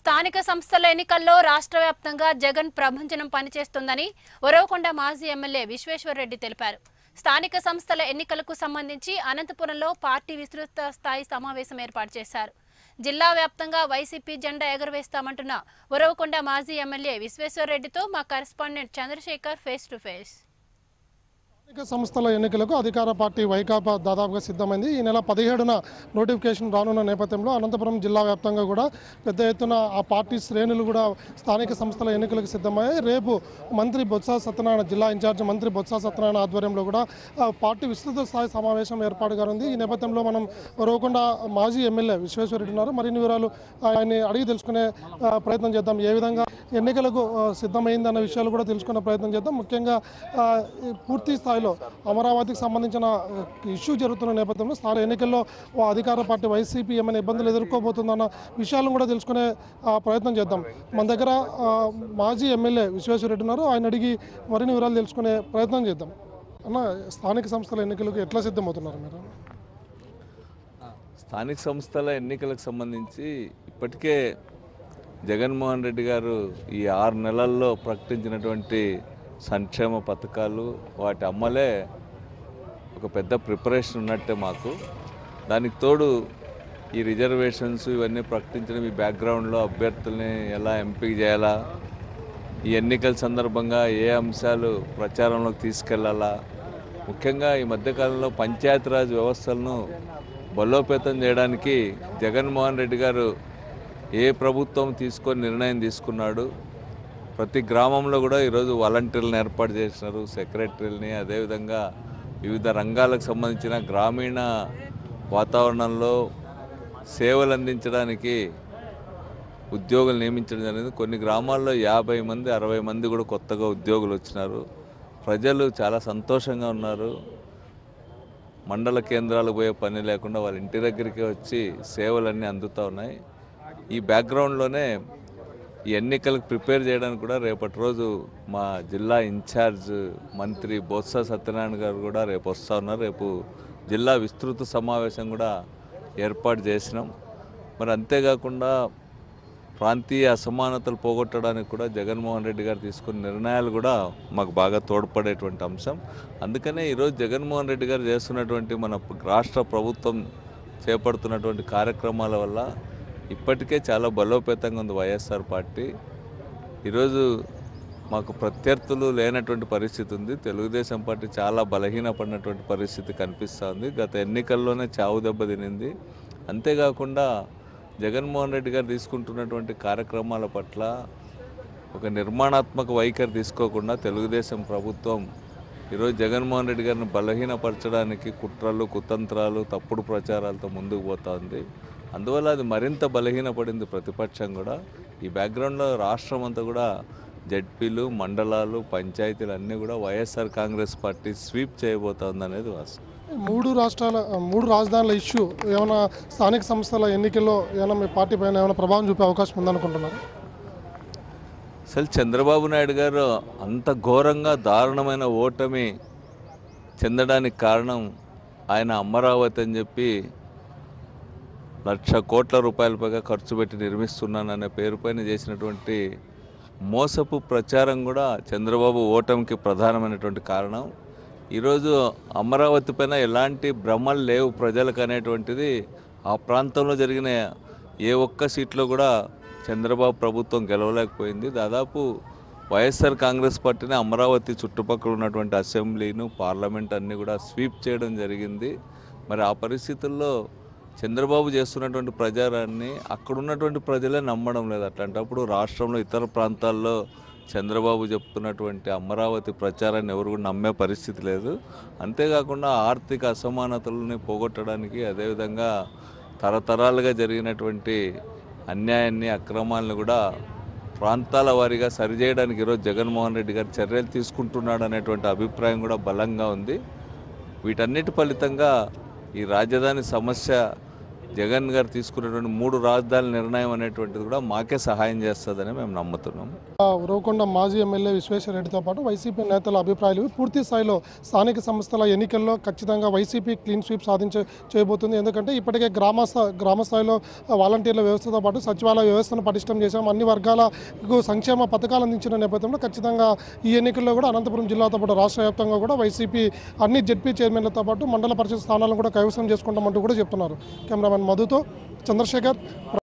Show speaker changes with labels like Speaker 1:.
Speaker 1: స్థానిక సంస్థల ఎన్నికల్లో రాష్ట్ర వ్యాప్తంగా జగన్ ప్రభంజనం పనిచేస్తుందని ఉరవకొండ మాజీ ఎమ్మెల్యే విశ్వేశ్వర్రెడ్డి తెలిపారు. స్థానిక సంస్థల ఎన్నికలకు సంబంధించి అనంతపురంలో పార్టీ విస్తృత స్థాయి సమావేశం ఏర్పాటు చేశారు. జిల్లా వ్యాప్తంగా వైసీపీ జెండా ఎగురవేస్తామంటున్న ఉరవకొండ మాజీ ఎమ్మెల్యే విశ్వేశ్వర్రెడ్డితో మా correspondent Chandrashekar face to face.
Speaker 2: స్థానిక సంస్థల ఎన్నికలకు అధికార పార్టీ వైకాపా దాదాపుగా సిద్ధమైంది. ఈ నెల 17న నోటిఫికేషన్ రానున్న నేపథ్యంలో అనంతపురం జిల్లా వ్యాప్తంగా కూడా పెద్ద ఎత్తున ఆ పార్టీ శ్రేణులు కూడా స్థానిక సంస్థల ఎన్నికలకు సిద్ధమయ్యాయి. రేపు మంత్రి బొత్స సత్యనారాయణ, జిల్లా ఇన్ఛార్జ్ మంత్రి బొత్స సత్యనారాయణ ఆధ్వర్యంలో కూడా పార్టీ విస్తృత స్థాయి సమావేశం ఏర్పాటుగా ఉంది. ఈ నేపథ్యంలో మనం ఉరవకొండ మాజీ ఎమ్మెల్యే విశ్వేశ్వర్రెడ్డి ఉన్నారు. మరిన్ని వివరాలు ఆయన్ని అడిగి తెలుసుకునే ప్రయత్నం చేద్దాం. ఏ విధంగా ఎన్నికలకు సిద్ధమైందన్న విషయాలు కూడా తెలుసుకునే ప్రయత్నం చేద్దాం. ముఖ్యంగా పూర్తి స్థాయిలో అమరావతికి సంబంధించిన ఇష్యూ జరుగుతున్న నేపథ్యంలో స్థానిక ఎన్నికల్లో అధికార పార్టీ వైసీపీ ఏమైనా ఇబ్బందులు ఎదుర్కోబోతుందన్న విషయాలను కూడా తెలుసుకునే ప్రయత్నం చేద్దాం. మన దగ్గర మాజీ ఎమ్మెల్యే విశ్వేశ్వర్రెడ్డి ఉన్నారు. ఆయన అడిగి మరిన్ని వివరాలు తెలుసుకునే ప్రయత్నం చేద్దాం. అన్న, స్థానిక సంస్థల ఎన్నికలకు ఎట్లా సిద్ధమవుతున్నారు మీరు?
Speaker 3: స్థానిక సంస్థల ఎన్నికలకు సంబంధించి ఇప్పటికే జగన్మోహన్ రెడ్డి గారు ఈ 6 నెలల్లో ప్రకటించినటువంటి సంక్షేమ పథకాలు, వాటి అమలే ఒక పెద్ద ప్రిపరేషన్ ఉన్నట్టే మాకు. దానికి తోడు ఈ రిజర్వేషన్స్ ఇవన్నీ ప్రకటించడం, ఈ బ్యాక్గ్రౌండ్లో అభ్యర్థుల్ని ఎలా ఎంపిక చేయాలా, ఈ ఎన్నికల సందర్భంగా ఏ అంశాలు ప్రచారంలోకి తీసుకెళ్లాలా, ముఖ్యంగా ఈ మధ్యకాలంలో పంచాయతీరాజ్ వ్యవస్థలను బలోపేతం చేయడానికి జగన్మోహన్ రెడ్డి గారు ఏ ప్రభుత్వం తీసుకొని నిర్ణయం తీసుకున్నాడు. ప్రతి గ్రామంలో కూడా ఈరోజు వాలంటీర్లను ఏర్పాటు చేసినారు, సెక్రటరీలని. అదేవిధంగా వివిధ రంగాలకు సంబంధించిన గ్రామీణ వాతావరణంలో సేవలు అందించడానికి ఉద్యోగులు నియమించడం జరిగింది. కొన్ని గ్రామాల్లో 50 మంది 60 మంది కూడా కొత్తగా ఉద్యోగులు వచ్చినారు. ప్రజలు చాలా సంతోషంగా ఉన్నారు. మండల కేంద్రాలకు పోయే పని లేకుండా వాళ్ళ ఇంటి దగ్గరికి వచ్చి సేవలన్నీ అందుతూ ఉన్నాయి. ఈ బ్యాక్గ్రౌండ్లోనే ఈ ఎన్నికలకు ప్రిపేర్ చేయడానికి కూడా రేపటి రోజు మా జిల్లా ఇన్ఛార్జ్ మంత్రి బొత్స సత్యనారాయణ గారు కూడా రేపు వస్తూ ఉన్నారు. రేపు జిల్లా విస్తృత సమావేశం కూడా ఏర్పాటు చేసినాం. మరి అంతేకాకుండా ప్రాంతీయ అసమానతలు పోగొట్టడానికి కూడా జగన్మోహన్ రెడ్డి గారు తీసుకున్న నిర్ణయాలు కూడా మాకు బాగా తోడ్పడేటువంటి అంశం. అందుకనే ఈరోజు జగన్మోహన్ రెడ్డి గారు చేస్తున్నటువంటి మన రాష్ట్ర ప్రభుత్వం చేపడుతున్నటువంటి కార్యక్రమాల వల్ల ఇప్పటికే చాలా బలోపేతంగా ఉంది వైఎస్ఆర్ పార్టీ. ఈరోజు మాకు ప్రత్యర్థులు లేనటువంటి పరిస్థితి ఉంది. తెలుగుదేశం పార్టీ చాలా బలహీనపడినటువంటి పరిస్థితి కనిపిస్తూ ఉంది. గత ఎన్నికల్లోనే చావు దెబ్బ తినింది. అంతేకాకుండా జగన్మోహన్ రెడ్డి గారు తీసుకుంటున్నటువంటి కార్యక్రమాల పట్ల ఒక నిర్మాణాత్మక వైఖరి తీసుకోకుండా తెలుగుదేశం ప్రభుత్వం ఈరోజు జగన్మోహన్ రెడ్డి గారిని బలహీనపరచడానికి కుట్రలు, కుతంత్రాలు, తప్పుడు ప్రచారాలతో ముందుకు పోతుంది. అందువల్ల అది మరింత బలహీనపడింది ప్రతిపక్షం కూడా. ఈ బ్యాక్గ్రౌండ్లో రాష్ట్రం అంతా కూడా జడ్పీలు, మండలాలు, పంచాయతీలు అన్నీ కూడా వైఎస్ఆర్ కాంగ్రెస్ పార్టీ స్వీప్ చేయబోతోంది అనేది వాస్తవం.
Speaker 2: 3 రాజధానుల ఇష్యూ ఏమైనా స్థానిక సంస్థల ఎన్నికల్లో ఏమైనా మీ పార్టీ పైన ఏమైనా ప్రభావం చూపే అవకాశం ఉందనుకుంటున్నారు?
Speaker 3: అసలు చంద్రబాబు నాయుడు గారు అంత ఘోరంగా దారుణమైన ఓటమి చెందడానికి కారణం ఆయన అమరావతి అని చెప్పి 1,00,000 కోట్ల రూపాయల పైగా ఖర్చు పెట్టి నిర్మిస్తున్నాననే పేరుపైన చేసినటువంటి మోసపు ప్రచారం కూడా చంద్రబాబు ఓటమికి ప్రధానమైనటువంటి కారణం. ఈరోజు అమరావతి పైన ఎలాంటి భ్రమలు లేవు ప్రజలకు అనేటువంటిది ఆ ప్రాంతంలో జరిగిన ఏ ఒక్క సీట్లో కూడా చంద్రబాబు ప్రభుత్వం గెలవలేకపోయింది. దాదాపు వైఎస్ఆర్ కాంగ్రెస్ పార్టీని అమరావతి చుట్టుపక్కల ఉన్నటువంటి అసెంబ్లీను, పార్లమెంట్ అన్నీ కూడా స్వీప్ చేయడం జరిగింది. మరి ఆ పరిస్థితుల్లో చంద్రబాబు చేస్తున్నటువంటి ప్రచారాన్ని అక్కడ ఉన్నటువంటి ప్రజలే నమ్మడం లేదు. అట్లాంటప్పుడు రాష్ట్రంలో ఇతర ప్రాంతాల్లో చంద్రబాబు చెప్తున్నటువంటి అమరావతి ప్రచారాన్ని ఎవరు కూడా నమ్మే పరిస్థితి లేదు. అంతేకాకుండా ఆర్థిక అసమానతలని పోగొట్టడానికి, అదేవిధంగా తరతరాలుగా జరిగినటువంటి అన్యాయాన్ని, అక్రమాలను కూడా ప్రాంతాల వారీగా సరిచేయడానికి ఈరోజు జగన్మోహన్ రెడ్డి గారు చర్యలు తీసుకుంటున్నాడు అనేటువంటి అభిప్రాయం కూడా బలంగా ఉంది. వీటన్నిటి ఫలితంగా ఈ రాజధాని సమస్య జగన్ గారు తీసుకున్నటువంటి 3 రాజధానుల నిర్ణయం అనేటువంటిది కూడా మాకే సహాయం చేస్తుందని మేము నమ్ముతున్నాం.
Speaker 2: ఉరవకొండ మాజీ ఎమ్మెల్యే విశ్వేశ్వరరెడ్డితో పాటు వైసీపీ నేతల అభిప్రాయాలు పూర్తి స్థాయిలో స్థానిక సంస్థల ఎన్నికల్లో ఖచ్చితంగా వైసీపీ క్లీన్ స్వీప్ చేయబోతుంది. ఎందుకంటే ఇప్పటికే గ్రామ స్థాయిలో వాలంటీర్ల వ్యవస్థతో పాటు సచివాలయ వ్యవస్థను పటిష్టం చేశాం. అన్ని వర్గాలకు సంక్షేమ పథకాలు అందించిన నేపథ్యంలో ఖచ్చితంగా ఈ ఎన్నికల్లో కూడా అనంతపురం జిల్లాతో పాటు రాష్ట్ర వ్యాప్తంగా కూడా వైసీపీ అన్ని జెడ్పీ చైర్మన్లతో పాటు మండల పరిషత్ స్థానాలను కూడా కైవసం చేసుకుంటామంటూ కూడా చెప్తున్నారు. కెమెరామెన్ మధుతో చంద్రశేఖర్.